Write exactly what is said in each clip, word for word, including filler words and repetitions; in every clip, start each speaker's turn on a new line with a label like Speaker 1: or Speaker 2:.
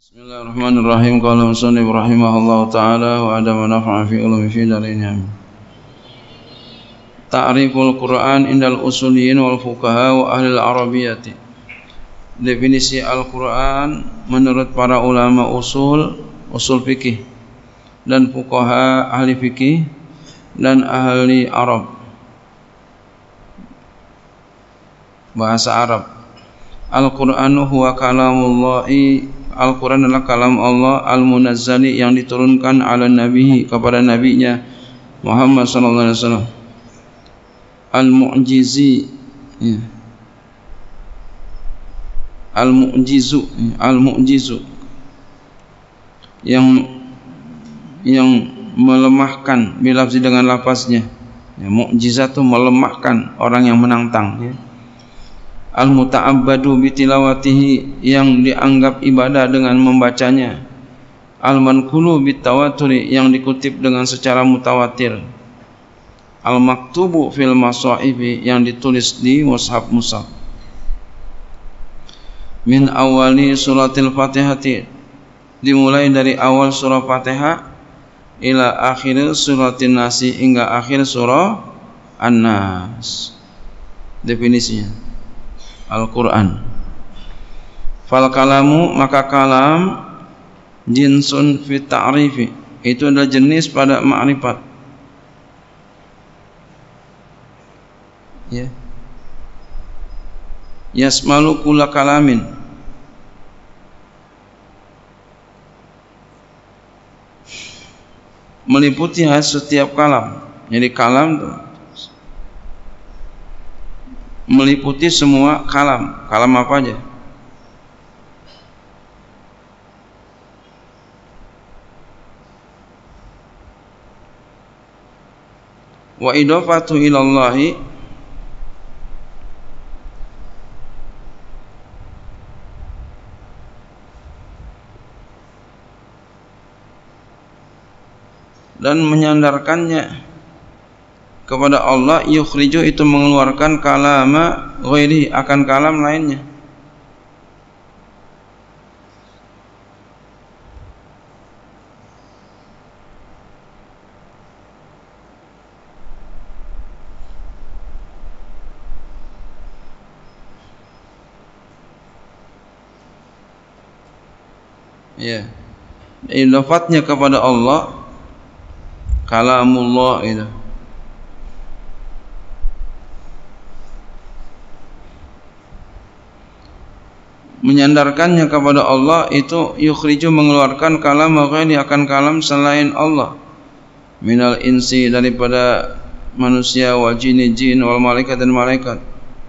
Speaker 1: Bismillahirrahmanirrahim. Qala musannif rahimahullahu ta'ala wa adama nafa'a fi ulumi fi darin amin. Ta'riful Qur'an indal usuliyin wal fuqaha wa ahli al-arabiyyati. Definisi Al-Qur'an menurut para ulama usul, usul fikih dan fuqaha ahli fikih dan ahli Arab. Bahasa Arab. Al-Qur'anu huwa kalamullahi. Al-Quran adalah kalam Allah al-munazzali yang diturunkan ala nabihi kepada nabinya Muhammad sallallahu alaihi wasallam, al-mu'jizi ya. al-mu'jizu ya. al-mu'jizu yang yang melemahkan bilafzi dengan lafaznya ya, mu'jizat itu melemahkan orang yang menantang ya. Al-muta'abbadu bitilawatihi yang dianggap ibadah dengan membacanya. Al-manqulu bitawaturi yang dikutip dengan secara mutawatir. Al-maktubu fil mashahifi yang ditulis di mushaf-mushaf. Min awali suratil Fatihati, dimulai dari awal surah Fatihah ila akhir suratin Nasi hingga akhir surah An-Nas. Definisinya Al-Quran. Fal kalamu maka kalam jinsun fit ta'rifi, itu adalah jenis pada ma'rifat ya. Yasmalu kulla kalamin, meliputi setiap kalam. Jadi kalam itu meliputi semua kalam. Kalam apa aja? Wa idafatu ilallahi dan menyandarkannya kepada Allah, yukhriju itu mengeluarkan kalama ghairi akan kalam lainnya. Ya, idafatnya kepada Allah kalamullah itu. Menyandarkannya kepada Allah itu yukhriju mengeluarkan kalam ghairi akan kalam selain Allah, minal insi daripada manusia, wal jinni jin, wal malaikat dan malaikat,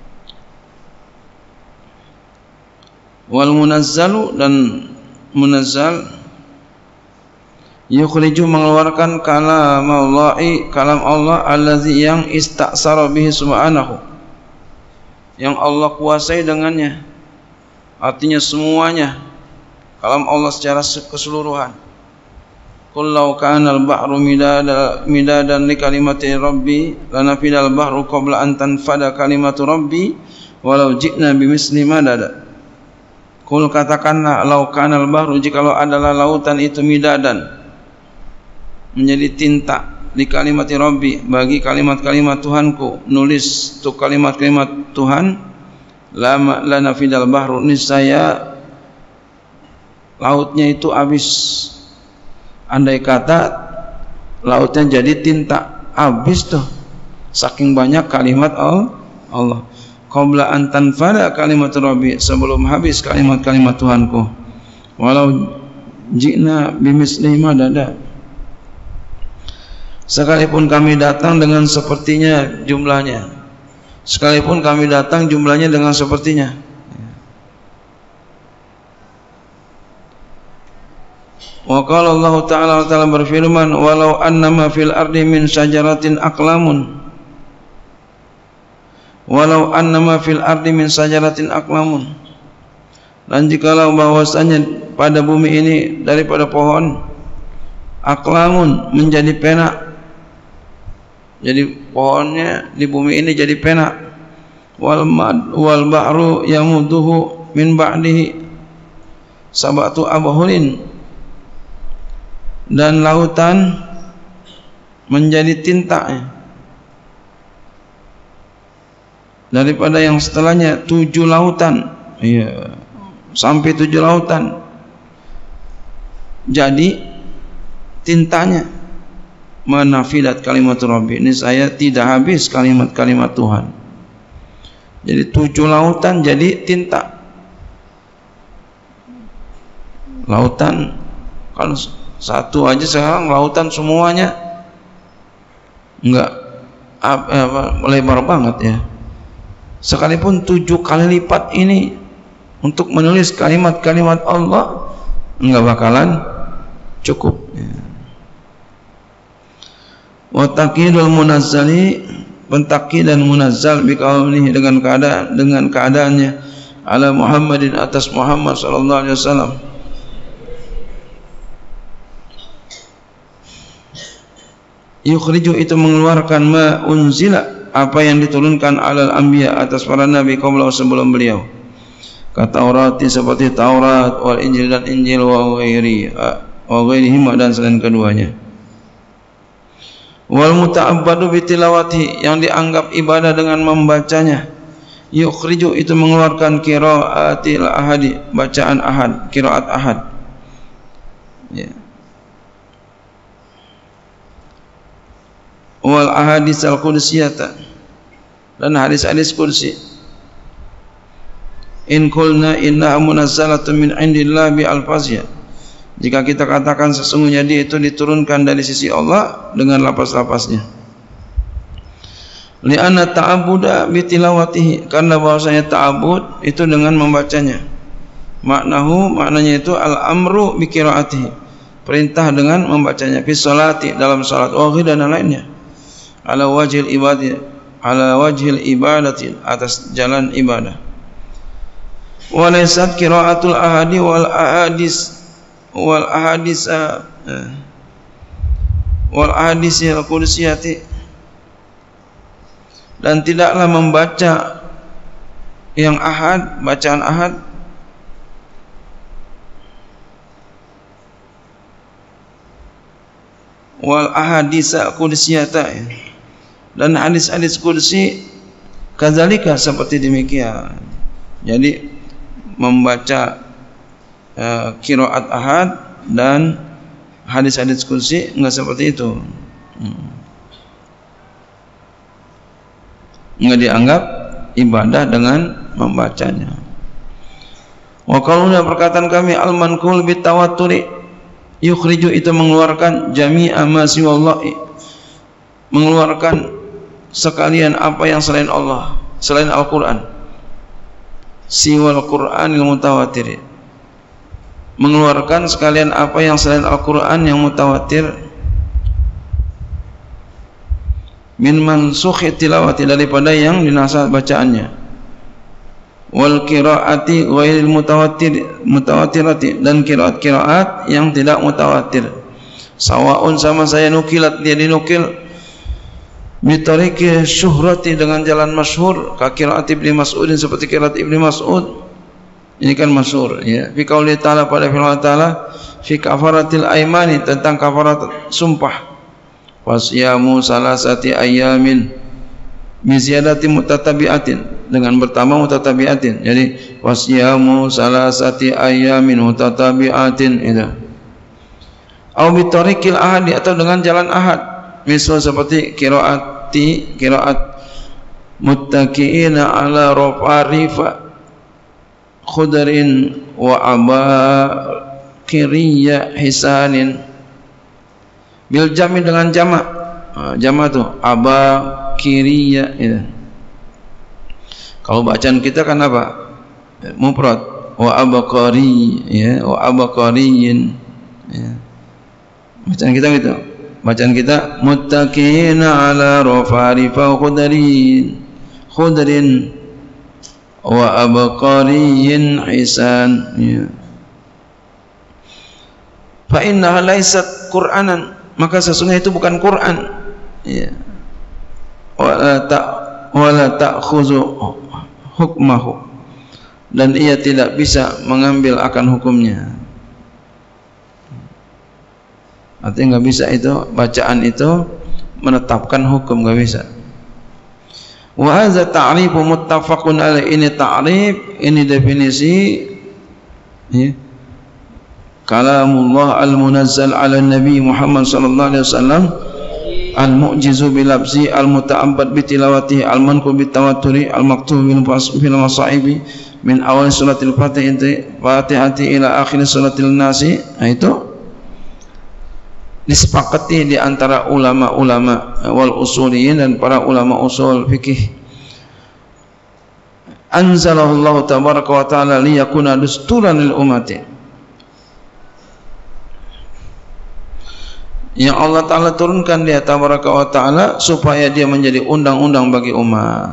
Speaker 1: wal munazzalu dan munazzal yukhriju mengeluarkan kalam Allahi kalam Allah allazi yang istaksara bihi subhanahu, yang Allah kuasai dengannya. Artinya semuanya kalam Allah secara keseluruhan. Qul law kana al-bahru midada midadan li kalimati rabbi lanafidal bahru qabla an tanfada kalimatu rabbi walau ji'na bimisli madada. Qul katakanlah, law kana al-bahru, jikalau adalah lautan itu midadan menjadi tinta li kalimati rabbi bagi kalimat-kalimat Tuhanku, nulis untuk kalimat-kalimat Tuhan, lama lana fidal bahru, niscaya lautnya itu habis. Andai kata lautnya jadi tinta, habis tuh saking banyak kalimat Allah. Qabla an tanfada kalimat rabbi, sebelum habis kalimat-kalimat Tuhanku, walau ji'na bimisli madada, sekalipun kami datang dengan sepertinya jumlahnya, sekalipun kami datang jumlahnya dengan sepertinya. Wa qala Allah Ta'ala Ta'ala berfirman, walau annama fil ardi min syajaratin aqlamun, walau annama fil ardi min syajaratin aqlamun, dan jikalau bahwasanya pada bumi ini daripada pohon aqlamun menjadi pena, jadi pohonnya di bumi ini jadi pena, wal mad wal ba'ru yamuduhu min ba'dihi, sabatu abhurin, dan lautan menjadi tinta daripada yang setelahnya tujuh lautan, iya, sampai tujuh lautan jadi tintanya. Manafidat kalimat Rabbi, ini saya tidak habis kalimat-kalimat Tuhan. Jadi tujuh lautan jadi tinta. Lautan kan satu aja sekarang, lautan semuanya enggak apa, apa, lebar banget ya. Sekalipun tujuh kali lipat ini untuk menulis kalimat-kalimat Allah enggak bakalan cukup ya. Wa taqidul munazzali, pentakid dan munazzal biqaulihi, dengan keadaan dengan keadaannya ala Muhammadin, atas Muhammad sallallahu alaihi wasallam. Yukhriju, itu mengeluarkan, ma unzila, apa yang diturunkan alal anbiya, atas para nabi qabla, sebelum beliau. Kata Taurat seperti Taurat, wal Injil dan Injil, wa ghairi wa ghairihima, dan selain keduanya. Wal muta'abbadu bitilawati, yang dianggap ibadah dengan membacanya. Yukhriju, itu mengeluarkan qiraatil ahadi, bacaan ahad, qiraat ahad ya. Wal ahadits al qudsiyata, dan hadis-hadis qudsi. In qulna inna munazzalatun min indillah bi alfazia, jika kita katakan sesungguhnya dia itu diturunkan dari sisi Allah dengan lapas-lapasnya. Li'anna ta'abuda bitilawatihi, karena bahwasanya ta'abud itu dengan membacanya. Maknahu, maknanya itu al-amru biqiraatihi, perintah dengan membacanya. Fi sholati, dalam salat, wa dan lainnya. Ala wajhil ibadati, ala wajhil ibadati, atas jalan ibadah. Wa laysat qiraatul ahadi wal ahadis wal ahadis uh, wal ahadis al qudsiyati, dan tidaklah membaca yang ahad, bacaan ahad, wal ahadis al qudsiyata, dan hadis-hadis qudsi kadzalika, seperti demikian. Jadi membaca Uh, qiraat ahad dan hadis-hadis qudsi enggak seperti itu, hmm. enggak dianggap ibadah dengan membacanya. Wa qauluna, perkataan kami, al-manqul bitawatturi, yukhriju, itu mengeluarkan jami'a ma siwallahi, mengeluarkan sekalian apa yang selain Allah, selain Al-Qur'an. Siwal Qur'anil mutawatir, mengeluarkan sekalian apa yang selain Al-Quran yang mutawatir. Min mansukhi tilawati, daripada yang dinasakh bacaannya. Wal qiraati ghairil mutawatir mutawatirati, dan qiraat-qiraat yang tidak mutawatir. Sawaun, sama saya, nukilat, dia dinukil, bitariqi syuhrati, dengan jalan masyhur, ka qiraat Ibnu Mas'ud, seperti qiraat Ibnu Mas'ud. Ini kan masyhur ya. Fi qauli ta'ala, pada firman ta'ala, fi kafaratil aimani, tentang kafarat sumpah. Wasyamu salasati ayamin min ziyadati mutatabi'atin, dengan bertambah mutatabi'atin. Jadi wasyamu salasati ayamin mutatabi'atin itu. Au bi tariqil ahadi, atau dengan jalan ahad. Misal seperti qiraati qiraat muttaqiina ala rafarifa khudrin wa abaqiriyya hisanin, bil jami, dengan jamak. Jamak tu abaqiriyya itu. Kalau bacaan kita kan apa? Mufrad, wa abaqari ya, wa abaqariyin ya. Bacaan kita gitu. Bacaan kita muttaqina ala rafarifa khudrin khudrin wa abqariyin hisan ya. Fa innaha laysat Qur'anan, maka sesungguhnya itu bukan Quran ya. Wala ta wala ta'khuzu hukmahu, dan ia tidak bisa mengambil akan hukumnya. Artinya nggak bisa itu bacaan itu menetapkan hukum, nggak bisa. Wa hadza ta'rifu muttafaqun alaih, ini ta'rif, ini definisi ya, kalamullah al-munazzal ala Nabi Muhammad sallallahu alaihi wasallam, al-mu'jizu bilabzi, al-muta'abbad bitilawati, al-manqu bitawaturi, al-maktub bil masaibi min awal suratil Fatihati ila akhir suratil Nasi. Nah, itu disepakati di antara ulama-ulama wal usuliyin dan para ulama usul fikih. Anzalallahu tabaraka wa ta'ala liyakuna dusturan lil ummati, yang Allah Ta'ala turunkan dia tabaraka wa ta'ala supaya dia menjadi undang-undang bagi umat.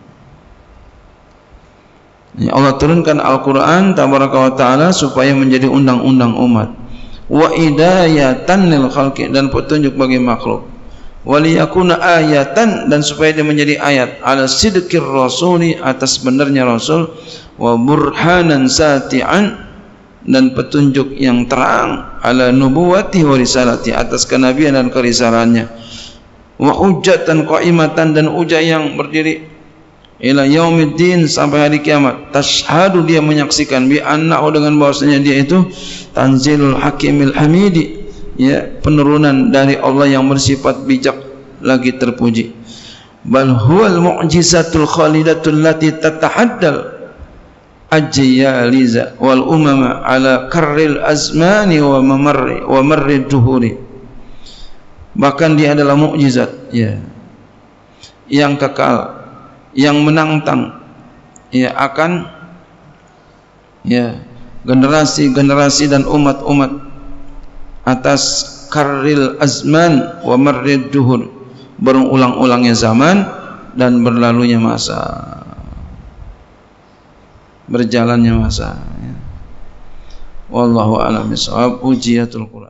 Speaker 1: Ya, Allah turunkan Al-Quran tabaraka wa ta'ala supaya menjadi undang-undang umat. Wa idayatan lil khalqi, dan petunjuk bagi makhluk. Wa liyakuna ayatan, dan supaya dia menjadi ayat, ala sidqir rasuli, atas benarnya rasul, wa burhanan sati'an, dan petunjuk yang terang, ala nubuwati wa risalati, atas kenabian dan kerisalannya, wa hujjatan qaimatan, dan hujjah yang berdiri, ila yaumiddin, sampai hari kiamat. Tashhadu, dia menyaksikan, bi annahu, dengan bahwasanya dia itu tanzilul hakimil hamidi, ya, penurunan dari Allah yang bersifat bijak lagi terpuji. Bal huwal mu'jizatul khalidatul lati tatahaddal ajyaliza wal umama ala karril azmani wa mamarri wa marri duhuri. Bahkan dia adalah mukjizat, ya, yang kekal, yang menantang, ya, akan, ya, generasi-generasi dan umat-umat atas karril azman wa marrid duhur, berulang-ulangnya zaman dan berlalunya masa, berjalannya masa, ya. Wallahu a'lam bishawab. Ujiyatul Quran.